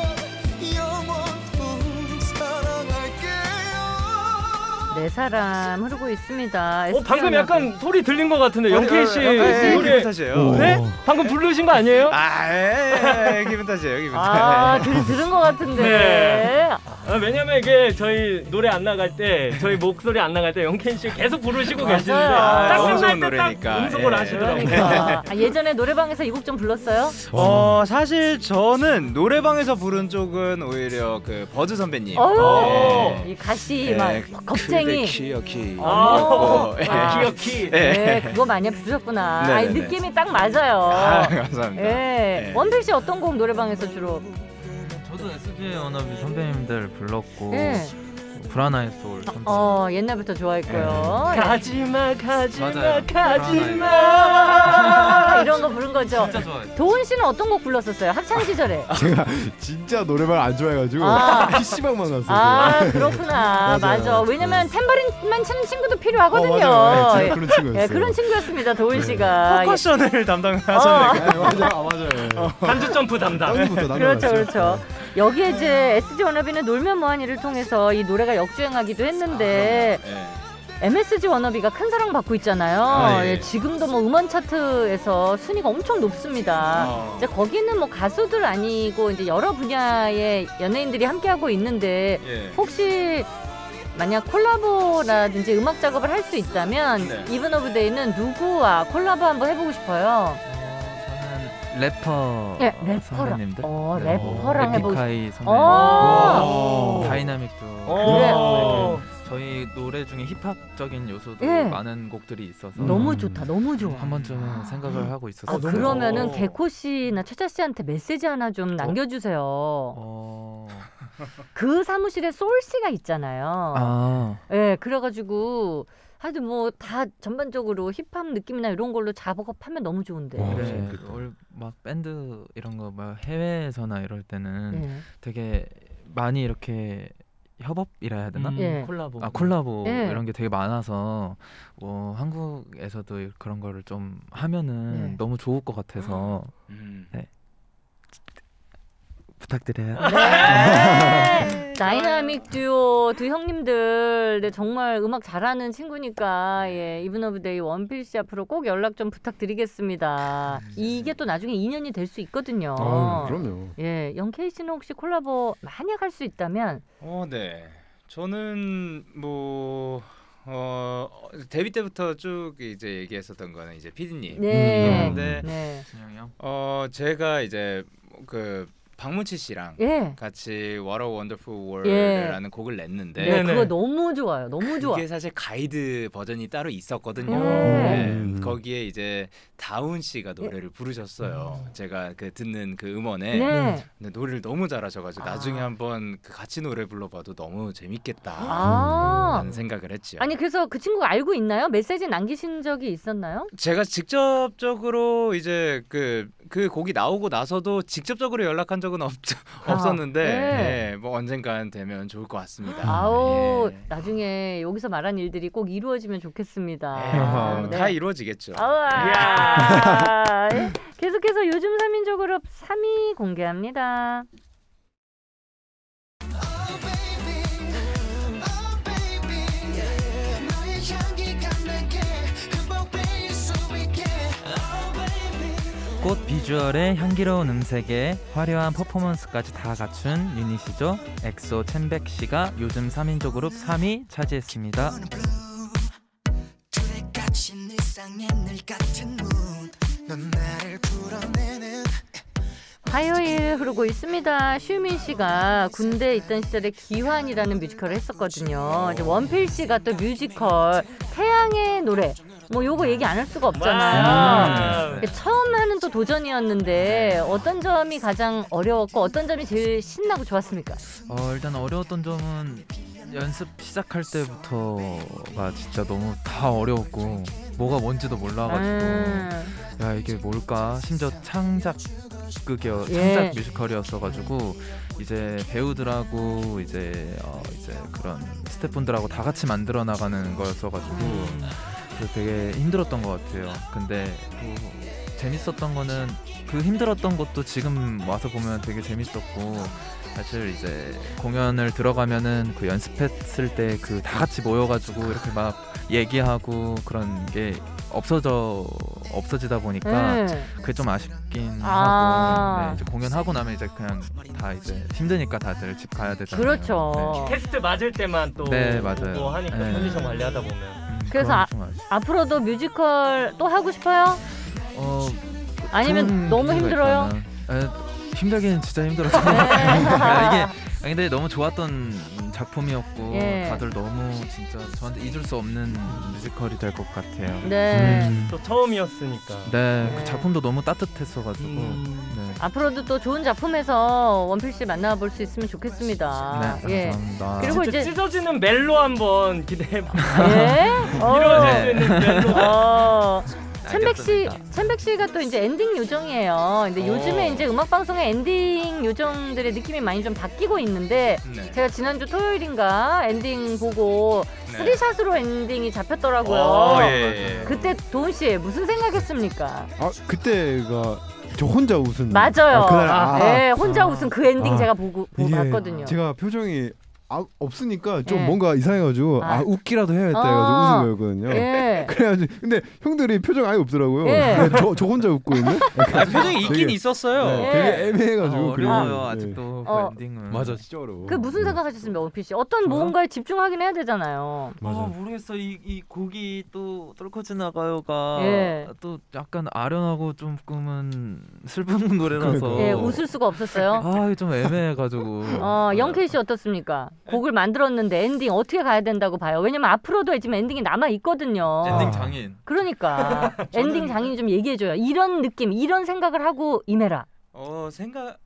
영원토록 사랑할게요. 네 사람 흐르고 있습니다. 어, 방금 약간 소리 들린 것 같은데 영케이 씨 영케이 씨 노래 기분 탓이에요. 네? 방금 부르신 거 아니에요? 아, 예, 예, 기분 탓이에요. 기분 탓. 아, 들, 들은 것 같은데. 네. 아, 왜냐면 이게 저희 노래 안 나갈 때 저희 목소리 안 나갈 때 영케이 씨 계속 부르시고 맞아요. 계시는데 아, 딱 너무 끝날 좋은 때딱 노래니까. 음소거를 예. 하시더라고요. 그러니까. 아, 예전에 노래방에서 이 곡 좀 불렀어요? 어 사실 저는 노래방에서 부른 쪽은 오히려 그 버즈 선배님. 어유 예. 이 가시 예, 막 그대 겁쟁이. 기억이. 아, 어, 예. 아. 기억히. 네, 그거 많이 부르셨구나. 네네네. 아니, 느낌이 딱 맞아요. 아, 감사합니다. 예. 예. 원필 씨 어떤 곡 노래방에서 주로? 저도 에스지 워너비 선배님들 불렀고 예. 브라나의 소울 참 어, 옛날부터 좋아했고요. 예. 가지마 가지마 맞아요. 가지마. 아, 이런 거 부른 거죠. 진짜 좋아했어요. 도훈 씨는 어떤 곡 불렀었어요? 학창 시절에. 제가 진짜 노래방 안 좋아해가지고 아. 피시방만 갔어요. 아, 그렇구나. 맞아요. 맞아. 왜냐면 탬버린만 치는 친구도 필요하거든요. 어, 맞아요. 네, 예. 제가 그런 친구였어요. 예, 그런 친구였습니다. 도훈 씨가. 퍼커션을 어. 담당하셨네요. 네, 맞아요, 아, 맞아요. 반주 점프 담당. 땅부터 그렇죠, 나눠놨죠. 그렇죠. 여기에 이제 에스지 워너비는 놀면 뭐하니를 통해서 이 노래가 역주행하기도 했는데 예. 엠에스지 워너비가 큰 사랑 받고 있잖아요. 아, 예. 예, 지금도 뭐 음원 차트에서 순위가 엄청 높습니다. 어. 이제 거기는 뭐 가수들 아니고 이제 여러 분야의 연예인들이 함께하고 있는데 예. 혹시 만약 콜라보라든지 음악 작업을 할 수 있다면 네. 이븐 오브 데이는 누구와 콜라보 한번 해보고 싶어요? 저는 래퍼 예, 래퍼랑. 선배님들. 어, 네. 래퍼랑 해보고 싶 에픽하이 선배님. 어. 다이나믹도. 오. 네. 저희 노래 중에 힙합적인 요소도 예. 많은 곡들이 있어서 너무 음. 좋다, 너무 좋아. 한 번쯤은 생각을 하고 아, 있었어요. 그러면은 어. 개코 씨나 최자 씨한테 메시지 하나 좀 남겨주세요. 어. 그 사무실에 소울 씨가 있잖아요. 아. 예, 그래가지고 하여튼 뭐 다 전반적으로 힙합 느낌이나 이런 걸로 작업하면 너무 좋은데. 어, 그래. 재밌겠다. 올- 막 밴드 이런 거 막 해외에서나 이럴 때는 예. 되게 많이 이렇게 협업이라 해야 되나? 음, 예. 콜라보. 아 콜라보 예. 이런 게 되게 많아서 뭐 한국에서도 그런 거를 좀 하면은 네. 너무 좋을 것 같아서 음. 부탁드려요. 네. 다이나믹 듀오 두 형님들 네, 정말 음악 잘하는 친구니까 예, 이븐 오브 데이 원필 씨 앞으로 꼭 연락 좀 부탁드리겠습니다. 이게 또 나중에 인연이 될 수 있거든요. 아, 그럼요. 예, 영케이 씨는 혹시 콜라보 만약 할 수 있다면 어, 네. 저는 뭐 어, 데뷔 때부터 쭉 이제 얘기했었던 거는 이제 피디님. 네. 음. 네. 네. 진영이 형. 어, 제가 이제 그 박문치 씨랑 예. 같이 What a Wonderful 예. World라는 곡을 냈는데 네, 그거 너무 좋아요. 너무 좋아. 그게 사실 가이드 버전이 따로 있었거든요. 네. 네, 거기에 이제 다운 씨가 노래를 부르셨어요. 제가 그 듣는 그 음원에 네. 근데 노래를 너무 잘하셔가지고 아. 나중에 한번 그 같이 노래 불러봐도 너무 재밌겠다 아. 라는 생각을 했죠. 아니 그래서 그 친구가 알고 있나요? 메시지 남기신 적이 있었나요? 제가 직접적으로 이제 그, 그 곡이 나오고 나서도 직접적으로 연락한 적은 없, 아, 없었는데 네. 예, 뭐 언젠간 되면 좋을 것 같습니다. 아우 예. 나중에 여기서 말한 일들이 꼭 이루어지면 좋겠습니다. 예, 아, 뭐 네. 다 이루어지겠죠. 아와. 예. 계속해서 요즘 삼 인조 그룹 삼 위 공개합니다. 꽃 비주얼에 향기로운 음색에 화려한 퍼포먼스까지 다 갖춘 유닛이죠. 엑소 첸백씨가 요즘 삼 인조 그룹 삼 위 차지했습니다. 화요일 흐르고 있습니다. 슈민 씨가 군대에 있던 시절에 기환이라는 뮤지컬을 했었거든요. 이제 원필 씨가 또 뮤지컬 태양의 노래 뭐 요거 얘기 안 할 수가 없잖아요. 처음 하는 또 도전이었는데 어떤 점이 가장 어려웠고 어떤 점이 제일 신나고 좋았습니까? 어, 일단 어려웠던 점은 연습 시작할 때부터가 진짜 너무 다 어려웠고 뭐가 뭔지도 몰라가지고 음. 야 이게 뭘까 심지어 창작극이어 예. 창작 뮤지컬이었어가지고 이제 배우들하고 이제 어 이제 그런 스태프분들하고 다 같이 만들어 나가는 거였어가지고 그래서 되게 힘들었던 것 같아요. 근데 또 재밌었던 거는 그 힘들었던 것도 지금 와서 보면 되게 재밌었고 사실 이제 공연을 들어가면은 그 연습했을 때 그 다 같이 모여가지고 이렇게 막 얘기하고 그런 게 없어져 없어지다 보니까 네. 그게 좀 아쉽긴 아. 하고 네, 이제 공연하고 나면 이제 그냥 다 이제 힘드니까 다들 집 가야 되잖아요. 그렇죠. 테스트 맞을 때만 또 네, 맞아요. 보고 하니까 네. 컨디션 관리하다 보면 음, 그래서 그건 아- 좀 아쉽- 앞으로도 뮤지컬 또 하고 싶어요? 어, 아니면 좋은 너무 기회가 힘들어요? 있다면, 에, 힘들긴 진짜 힘들었어요. 네. 야, 이게 아, 근데 너무 좋았던 작품이었고 예. 다들 너무 진짜 저한테 잊을 수 없는 뮤지컬이 될 것 같아요. 네. 음, 또 처음이었으니까. 네, 네. 그 작품도 너무 따뜻했어가지고. 음. 네. 앞으로도 또 좋은 작품에서 원필 씨 만나볼 수 있으면 좋겠습니다. 네, 예. 감사합니다. 그리고 진짜 이제 찢어지는 멜로 한번 기대해봐. 예. 어. 이루어질 네. 수 있는 멜로. 어. 첸백 씨, 알겠습니다. 첸백 씨가 또 이제 엔딩 요정이에요. 근데 오. 요즘에 이제 음악 방송의 엔딩 요정들의 느낌이 많이 좀 바뀌고 있는데 네. 제가 지난주 토요일인가 엔딩 보고 네. 스리샷으로 엔딩이 잡혔더라고요. 어, 예, 예. 그때 도훈 씨 무슨 생각했습니까? 아 그때가 저 혼자 웃은 맞아요. 아, 그날 아, 네, 혼자 웃은 그 엔딩 아. 제가 보고, 보고 이게 봤거든요. 제가 표정이 아, 없으니까 좀 예. 뭔가 이상해가지고 아. 아, 웃기라도 해야겠다 어. 해가지고 웃은 거였거든요. 예. 그래가지고 근데 형들이 표정 아예 없더라고요. 예. 그냥 저, 저 혼자 웃고 있는. 아, 표정이 있긴 되게- 있었어요. 네, 예. 되게 애매해가지고 아, 그리고 어려워요 네. 아직도 어. 그 엔딩은. 맞아 진짜 어려워. 그 무슨 생각하셨습니까, 원필 씨? 어떤 저요? 무언가에 집중하긴 해야 되잖아요. 맞아. 아, 모르겠어. 이, 이 곡이 또 뚫고 지나가요가 예. 또 약간 아련하고 조금은 슬픈 노래라서 그러니까. 예, 웃을 수가 없었어요. 아, 좀 애매해가지고. 어, 영케이 씨 어떻습니까? 곡을 만들었는데 엔딩 어떻게 가야 된다고 봐요? 왜냐면 앞으로도 지금 엔딩이 남아 있거든요. 엔딩 장인. 그러니까 엔딩 장인 좀 얘기해줘요. 이런 느낌, 이런 생각을 하고 임해라. 어 생각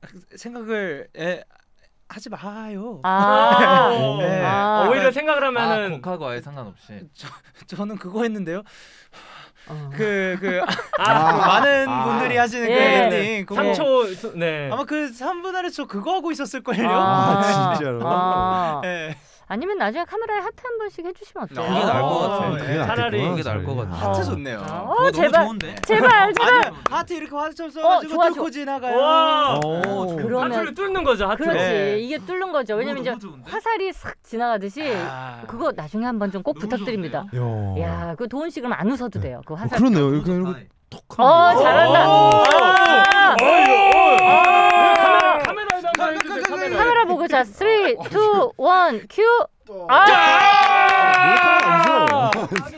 생각을 에, 하지 마요. 아, 네. 아. 오히려 생각을 아, 하면은 곡하고 아예 상관없이. 저는 그거 했는데요. 어. 그 그 아, 많은 아. 분들이 하시는 그 예. 엔딩 그거 삼 초 네. 아마 그 삼 분 안에 저 그거 하고 있었을걸요. 아, 진짜로. 아. 예. 아니면 나중에 카메라에 하트 한 번씩 해주시면 어때요? 그게 나을 것 같아. 어, 그게 예. 낫겠구나, 차라리 그게 나을 것 같아. 하트 어. 좋네요. 어, 그거 제발, 너무 좋은데. 제발, 제발. 아니면 하트 이렇게 화처럼 써가지고 좋아, 뚫고 좋아. 지나가요. 와. 오. 그러면 하트를 뚫는 거죠. 하트. 그렇지. 네. 이게 뚫는 거죠. 왜냐면 이제 너무 좋은데? 화살이 싹 지나가듯이 아. 그거 나중에 한번 좀 꼭 너무 부탁드립니다. 야. 야, 그 도훈 씨 그럼 안 웃어도 돼요. 그 어, 화살. 그러네요. 이렇게 이렇게 톡. 어, 하는 거. 잘한다. 오. 아, 어, 이거, 어. 아. 카메라 카메라에다 한번 해주세요. 카메라. 카메라 보고 자, 삼, 이, 일, 큐. 아! 몰카가 아니죠?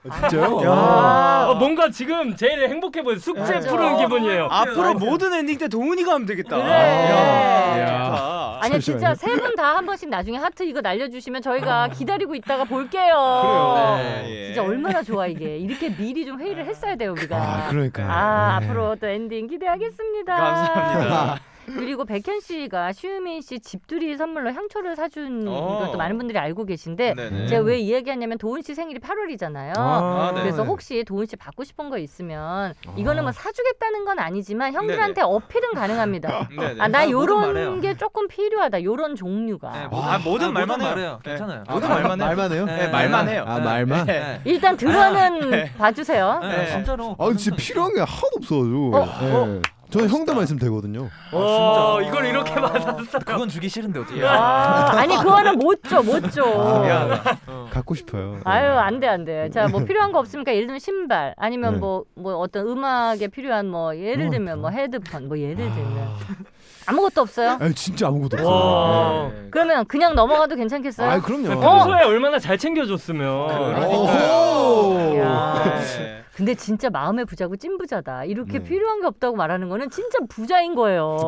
진짜요? 야. 어, 뭔가 지금 제일 행복해 보여. 숙제 맞아. 푸는 기분이에요. 앞으로 모든 엔딩 때 도훈이가 하면 되겠다. 그래. 야, 야. 좋다. 아니 진짜 세 분 다 한 번씩 나중에 하트 이거 날려주시면 저희가 기다리고 있다가 볼게요. 네, 진짜 예. 얼마나 좋아 이게. 이렇게 미리 좀 회의를 했어야 돼요 우리가. 아 그러니까. 아, 네. 앞으로 또 엔딩 기대하겠습니다. 감사합니다. 그리고 백현 씨가 슈민 씨 집들이 선물로 향초를 사준 어. 것도 많은 분들이 알고 계신데 네네. 제가 왜 이 얘기하냐면 도훈 씨 생일이 팔월이잖아요. 아, 네. 그래서 혹시 도훈 씨 받고 싶은 거 있으면 이거는 뭐 사주겠다는 건 아니지만 형들한테 네네. 어필은 가능합니다. 네네. 아, 나 아, 뭐든 요런 말해요. 게 조금 필요하다. 요런 종류가. 네, 아, 모든 말만 해요. 말해요. 네. 괜찮아요. 모든 말만 해요. 말만 해요? 네, 네, 말만 해요. 아 말만? 네. 네. 일단 들어는 봐주세요. 네, 네. 진짜로. 아 진짜 필요한 게 하나도 없어가지고. 어? 네. 저는 형들만 있으면 되거든요. 어, 이걸 이렇게 받았어. 그건 주기 싫은데 어떻게? 아, 아니 그거는 못 줘, 못 줘. 아, 미안하다. 갖고 싶어요. 아유 안 돼 안 돼. 자 뭐 필요한 거 없습니까? 예를 들면 신발 아니면 네. 뭐 뭐 어떤 음악에 필요한 뭐 예를 들면 뭐 헤드폰 뭐 예를 들면 아무것도 없어요? 아 진짜 아무것도 와. 없어요. 네. 그러면 그냥 넘어가도 괜찮겠어요? 아 그럼요. 평소에 얼마나 잘 챙겨줬으면. 오호. 야. 네. 근데 진짜 마음의 부자고 찐 부자다. 이렇게 네. 필요한 게 없다고 말하는 거는 진짜 부자인 거예요.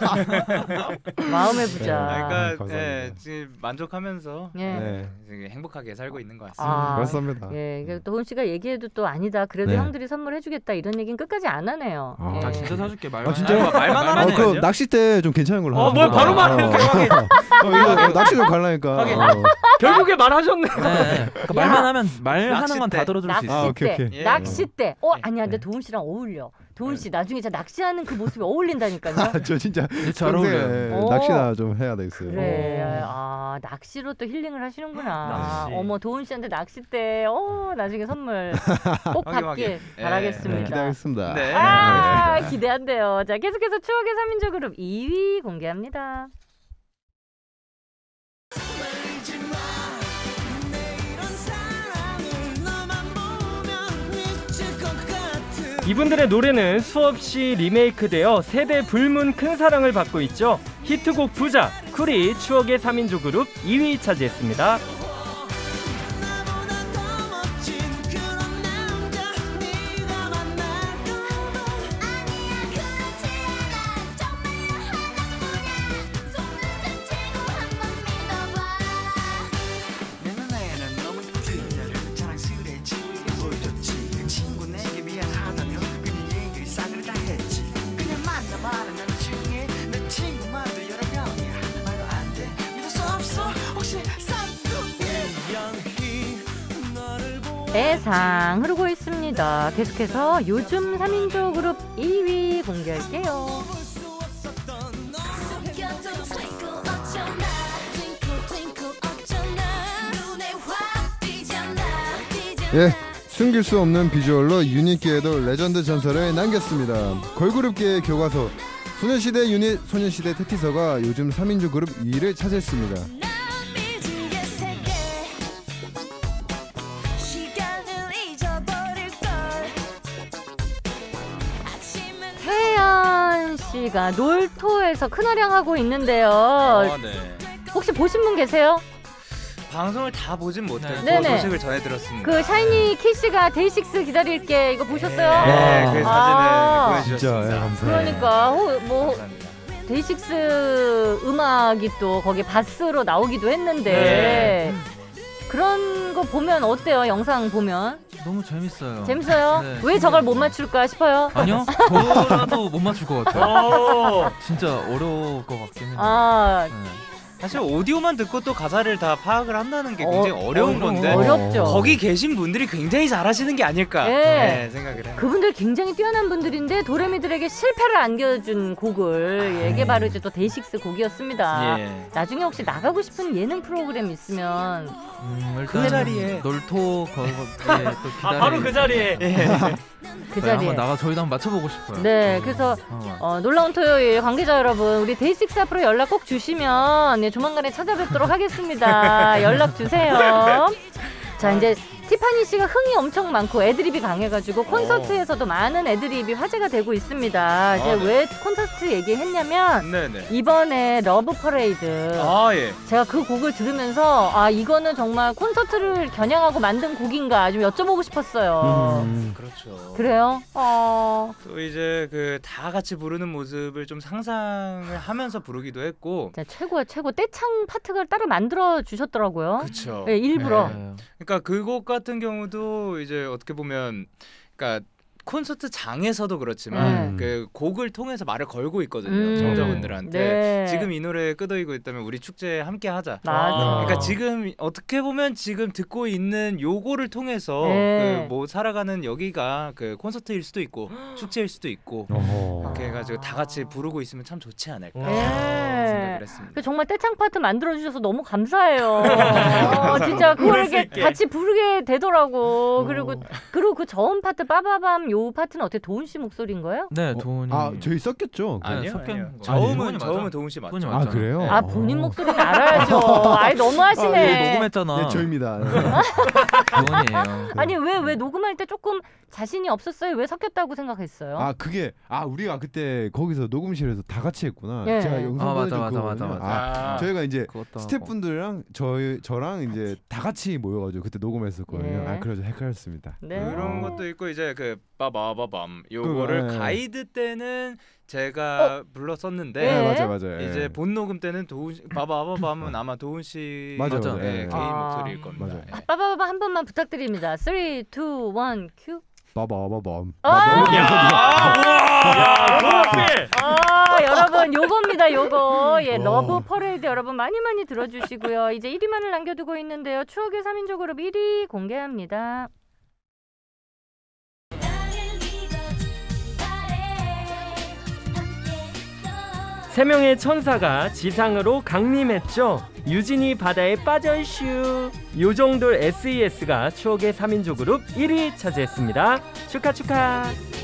마음의 부자. 아, 그러니까 감사합니다. 예, 지금 만족하면서 예. 네. 지금 행복하게 살고 있는 것 같습니다. 아, 그렇습니다. 예, 그러니까 도훈 씨가 얘기해도 또 아니다. 그래도 네. 형들이 선물해주겠다 이런 얘기는 끝까지 안 하네요. 아, 예. 아 진짜 사줄게 말. 아, 진짜요? 아, 말만 아, 하는 그 거예요? 낚싯대 좀 괜찮은 걸로. 어, 하나 뭘 바로 가져가. 말해. 어, 어, 이거 낚시 좀 갈라니까. 확인. 어. 결국에 말하셨네. 네. 그러니까 말만 하면 말하는 건 다 낚싯대. 들어줄 수 있어. 아, 오케이, 낚싯대, 오케이. 예. 낚싯대. 어 네. 아니야, 근데 도훈 씨랑 어울려. 도훈 씨 나중에 진짜 낚시하는 그 모습이 어울린다니까요. 아, 저 진짜 잘 평소에 어울려요. 오. 낚시나 좀 해야 되겠어요. 그래, 아 낚시로 또 힐링을 하시는구나. 낚시. 어머 도훈 씨한테 낚싯대, 어 나중에 선물 꼭 확인, 받길 확인. 예. 바라겠습니다. 네, 기대하겠습니다. 네. 아 기대한대요. 자 계속해서 추억의 삼인조 그룹 이 위 공개합니다. 이분들의 노래는 수없이 리메이크되어 세대 불문 큰 사랑을 받고 있죠. 히트곡 부자, 쿨이 추억의 삼인조 그룹 이 위 차지했습니다. 내 눈에는 너무 그녀를 자랑스레지 보여줬지 그 친구 내게 미안하다며 그녀 얘기를 싸그리 다 했지 그냥 만나봐라 나중에 내 친구만도 여러 명이야 말도 안돼 믿을 수 없어 혹시 쌍둥이 너를 보아 애상 흐르고 있습니다. 계속해서 요즘 삼인조 그룹 이 위 공개할게요. 예, 숨길 수 없는 비주얼로 유닛계에도 레전드 전설을 남겼습니다. 걸그룹계의 교과서 소녀시대 유닛 소녀시대 테티서가 요즘 삼인조 그룹 이 위를 차지했습니다. 태연 씨가 놀토에서 큰활약하고 있는데요. 어, 네. 혹시 보신 분 계세요? 방송을 다 보진 못했고 네네. 소식을 전해 들었습니다. 그 샤이니 키씨가 데이식스 기다릴게 이거 보셨어요? 네, 그 아. 사진을 진짜 보여주셨습니다. 예, 감사해요. 그러니까 호, 뭐 감사합니다. 데이식스 음악이 또 거기 바스로 나오기도 했는데 네. 그런 거 보면 어때요? 영상 보면 너무 재밌어요. 재밌어요? 네. 왜 저걸 못 맞출까 싶어요? 아니요, 저라도 못 맞출 것 같아요. 오. 진짜 어려울 것 같긴 해요. 아 네. 사실 오디오만 듣고 또 가사를 다 파악을 한다는 게 어, 굉장히 어, 려운 어, 건데 어렵죠. 거기 계신 분들이 굉장히 잘하시는 게 아닐까 예. 네, 생각을 해요. 그분들 굉장히 뛰어난 분들인데 도레미들에게 실패를 안겨준 곡을 이게 바로 이제 또 데이식스 곡이었습니다. 예. 나중에 혹시 나가고 싶은 예능 프로그램 있으면 음, 일단 그 자리에. 놀토 거기에 또 아, 바로 그 자리에. 그 네, 자리에 한번 나가 저희도 한번 맞춰보고 싶어요. 네, 그래서 어. 어, 놀라운 토요일 관계자 여러분 우리 데이식스 앞으로 연락 꼭 주시면 네, 조만간에 찾아뵙도록 하겠습니다. 연락 주세요. 자 이제 티파니 씨가 흥이 엄청 많고 애드립이 강해가지고 콘서트에서도 많은 애드립이 화제가 되고 있습니다. 이제 아, 네. 왜 콘서트 얘기했냐면 네네. 이번에 러브 퍼레이드 아 예. 제가 그 곡을 들으면서 아 이거는 정말 콘서트를 겨냥하고 만든 곡인가 좀 여쭤보고 싶었어요. 음. 그렇죠. 그래요? 어... 또 이제 그 다 같이 부르는 모습을 좀 상상을 하면서 부르기도 했고. 진짜 최고야 최고. 떼창 파트가 따로 만들어 주셨더라고요. 그렇죠. 네, 일부러. 네. 그러니까 그 곡 같은 경우도 이제 어떻게 보면 그러니까 콘서트 장에서도 그렇지만 음. 그 곡을 통해서 말을 걸고 있거든요. 음. 정자분들한테 네. 지금 이 노래 끄덕이고 있다면 우리 축제에 함께 하자. 맞아. 그러니까 지금 어떻게 보면 지금 듣고 있는 요거를 통해서 네. 그 뭐 살아가는 여기가 그 콘서트일 수도 있고 축제일 수도 있고 어허. 이렇게 해가지고 다 같이 부르고 있으면 참 좋지 않을까 네. 생각을 했습니다. 그 정말 떼창 파트 만들어 주셔서 너무 감사해요. 어, 진짜 그걸 수 이렇게 있게. 같이 부르게 되더라고. 어. 그리고 그리고 그 저음 파트 빠바밤 요 파트는 어떻게 도훈 씨 목소리인가요? 네, 어, 도훈이. 아 저희 썼겠죠. 아니, 아니요, 섞인 아니요. 거. 저음은 도훈이 맞아. 저음은 도훈 씨 맞죠? 도훈이 아 맞잖아. 그래요? 아 본인 목소리는 알아야죠. 아이 너무하시네. 아, 예, 녹음했잖아. 네 저입니다. 도훈이에요. 아니 왜 왜 녹음할 때 조금 자신이 없었어요? 왜 섞였다고 생각했어요? 아 그게 아 우리가 그때 거기서 녹음실에서 다 같이 했구나. 예. 제가 영상 아, 맞아, 보내준 맞아, 맞아, 그거거든요. 맞아. 아, 아, 저희가 이제 그것도 스태프분들이랑 저희 저랑 이제 다 같이 모여가지고 그때 녹음했었거든요. 예. 아 그래서 헷갈렸습니다. 네. 그런 것도 있고 이제 그 빠바바밤 요거를 그, 예. 가이드 때는 제가 불렀었는데 네. 네, 맞아 맞아. 예. 이제 본 녹음 때는 도훈 씨 빠바바밤은 아마 도훈 씨 맞아, 맞아. 맞아. 예, 예. 개인 아. 목소리일 겁니다. 맞아. 예. 아, 빠바바바 한 번만 부탁드립니다. 쓰리, 투, 원, 큐. 빠바바밤. 아! 야, 그렇게. 아 여러분 요겁니다 요거 예 와. 러브 퍼레이드 여러분 많이 많이 들어주시고요. 이제 일 위만을 남겨두고 있는데요. 추억의 삼 인조 그룹 일 위 공개합니다. 세 명의 천사가 지상으로 강림했죠. 유진이 바다에 빠져있슈. 요정돌 에스이에스가 추억의 삼 인조 그룹 일 위 차지했습니다. 축하 축하.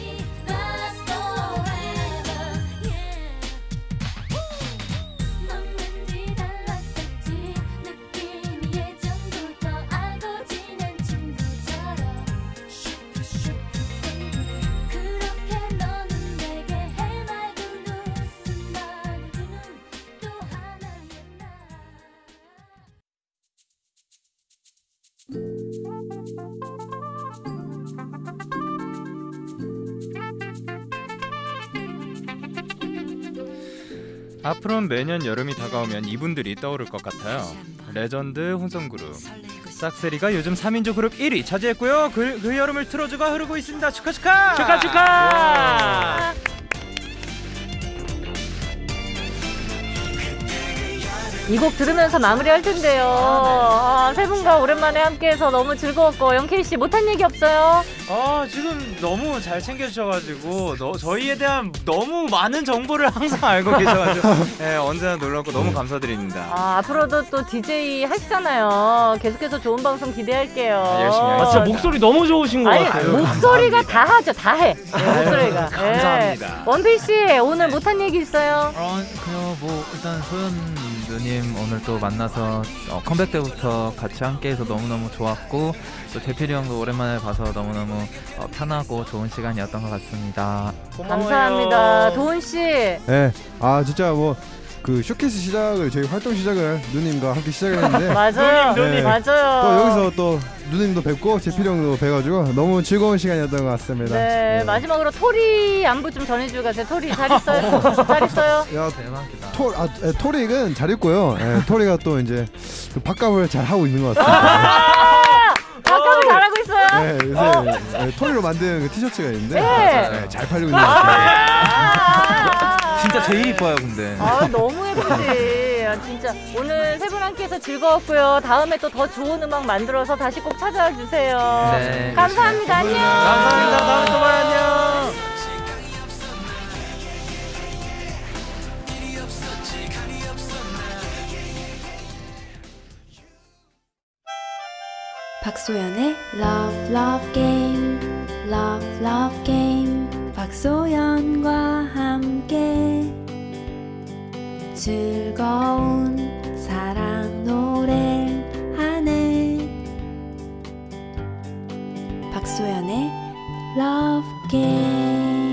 앞으로는 매년 여름이 다가오면 이분들이 떠오를 것 같아요. 레전드 혼성그룹 싹세리가 요즘 삼 인조 그룹 일 위 차지했고요. 그, 그 여름을 틀어주가 흐르고 있습니다. 축하 축하! 축하 축하. 이 곡 들으면서 마무리할 텐데요. 아, 세 분과 오랜만에 함께해서 너무 즐거웠고 영케이 씨 못한 얘기 없어요? 아 지금 너무 잘 챙겨주셔가지고 너, 저희에 대한 너무 많은 정보를 항상 알고 계셔가지고 네, 언제나 놀랍고 너무 감사드립니다. 아, 앞으로도 또 디제이 하시잖아요. 계속해서 좋은 방송 기대할게요. 아, 열심히 아, 하겠습니다. 진짜 목소리 너무 좋으신 것 아니 같아요. 목소리가 다 하죠. 다 해. 네, 목소리가. 감사합니다. 네. 원필 씨 오늘 못한 얘기 있어요? 어, 그냥 뭐 일단 소연 누님 오늘 또 만나서 어, 컴백 때부터 같이 함께해서 너무너무 좋았고 또 대필이 형도 오랜만에 봐서 너무너무 어, 편하고 좋은 시간이었던 것 같습니다. 고마워요. 감사합니다. 도훈 씨. 네. 아 진짜 뭐 그 쇼케이스 시작을 저희 활동 시작을 누님과 함께 시작했는데 맞아요. 누님, 누님. 맞아요. 또 여기서 또 누님도 뵙고 제필 형도 뵈가지고 너무 즐거운 시간이었던 것 같습니다. 네, 마지막으로 토리 안부 좀 전해주고 가세요. 토리 잘 있어요? 잘 있어요? 야, 대박이다. 토, 아, 에, 토릭은 잘 있고요. 에, 토리가 또 이제 그 밥값을 잘 하고 있는 것 같습니다. 밥값을 잘하고 있어요? 네, 요새 에, 토리로 만든 그 티셔츠가 있는데 네. 네, 잘 팔리고 있는 것 같아요. 진짜 제일 이뻐요 근데. 아 너무 예쁘지. 아, 진짜 오늘 세 분 함께해서 즐거웠고요. 다음에 또 더 좋은 음악 만들어서 다시 꼭 찾아와 주세요. 네. 감사합니다. 안녕. 감사합니다. 다음에 또 봐요. 안녕. 박소연의 Love Love Game, Love Love Game. 박소연과 함께 즐거운 사랑 노래하네. 박소연의 Love Game.